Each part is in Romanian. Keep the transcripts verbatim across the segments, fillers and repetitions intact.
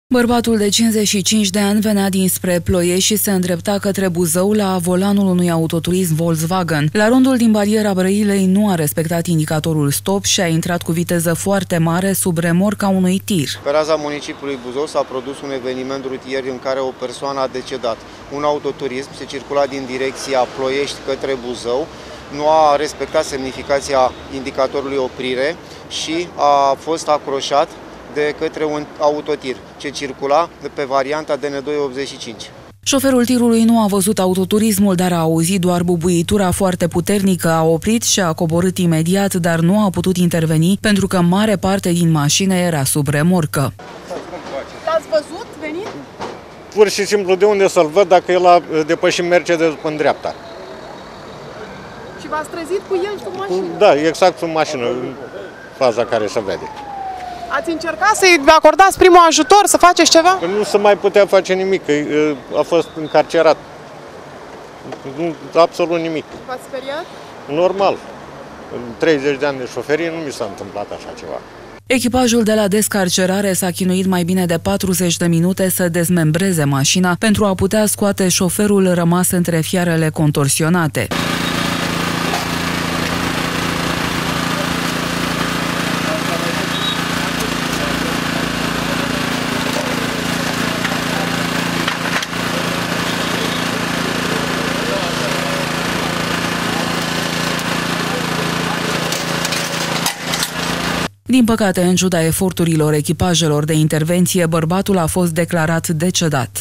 Bărbatul de cincizeci și cinci de ani venea dinspre Ploiești și se îndrepta către Buzău la volanul unui autoturism Volkswagen. La rondul din bariera Brăilei nu a respectat indicatorul stop și a intrat cu viteză foarte mare sub remorca unui tir. Pe raza municipiului Buzău s-a produs un eveniment rutier în care o persoană a decedat. Un autoturism se circula din direcția Ploiești către Buzău, nu a respectat semnificația indicatorului oprire și a fost acroșat de către un autotir ce circula pe varianta D N doi optzeci și cinci. Șoferul tirului nu a văzut autoturismul, dar a auzit doar bubuitura foarte puternică, a oprit și a coborât imediat, dar nu a putut interveni pentru că mare parte din mașină era sub remorcă. L-ați văzut venit? Pur și simplu de unde să-l văd dacă el a depășit Mercedes în dreapta. Și v-ați trezit cu el sub mașină? Da, exact sub mașină, în faza care se vede. Ați încercat să-i acordați primul ajutor, să faceți ceva? Nu se mai putea face nimic, a fost încarcerat. Absolut nimic. V-ați speriat? Normal. În treizeci de ani de șoferie nu mi s-a întâmplat așa ceva. Echipajul de la descarcerare s-a chinuit mai bine de patruzeci de minute să dezmembreze mașina pentru a putea scoate șoferul rămas între fiarele contorsionate. Din păcate, în ciuda eforturilor echipajelor de intervenție, bărbatul a fost declarat decedat.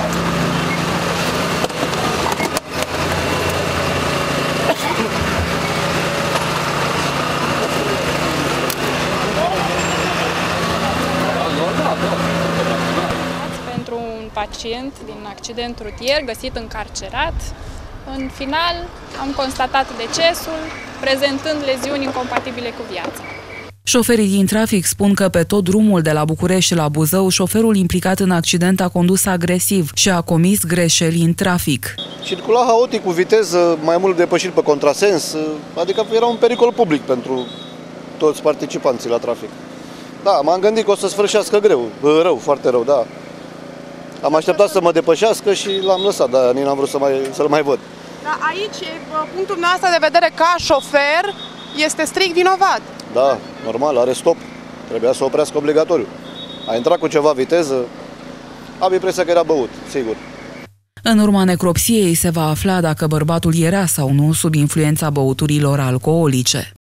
Pentru un pacient din accident rutier găsit încarcerat, în final am constatat decesul, prezentând leziuni incompatibile cu viața. Șoferii din trafic spun că pe tot drumul de la București la Buzău, șoferul implicat în accident a condus agresiv și a comis greșeli în trafic. Circula haotic cu viteză, mai mult depășit pe contrasens, adică era un pericol public pentru toți participanții la trafic. Da, m-am gândit că o să sfârșească greu, rău, foarte rău, da. Am așteptat să mă depășească și l-am lăsat, dar nici n-am vrut să mai, să-l mai văd. Dar aici, punctul nostru de vedere ca șofer, este strict vinovat. Da, normal, are stop. Trebuia să oprească obligatoriu. A intrat cu ceva viteză, am impresia că era băut, sigur. În urma necropsiei se va afla dacă bărbatul era sau nu sub influența băuturilor alcoolice.